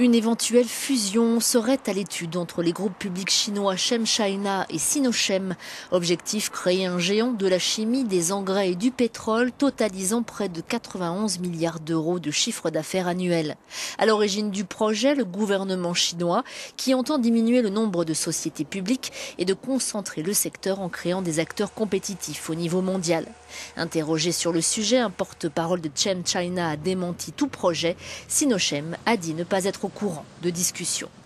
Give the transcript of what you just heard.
Une éventuelle fusion serait à l'étude entre les groupes publics chinois ChemChina et Sinochem. Objectif, créer un géant de la chimie, des engrais et du pétrole, totalisant près de 91 milliards d'euros de chiffre d'affaires annuel. À l'origine du projet, le gouvernement chinois qui entend diminuer le nombre de sociétés publiques et de concentrer le secteur en créant des acteurs compétitifs au niveau mondial. Interrogé sur le sujet, un porte-parole de ChemChina a démenti tout projet. Sinochem a dit ne pas être au courant de discussions.